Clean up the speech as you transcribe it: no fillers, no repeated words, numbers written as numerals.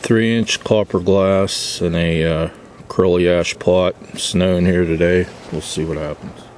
3-inch copper glass in a curly ash pot. Snowing here today. We'll see what happens.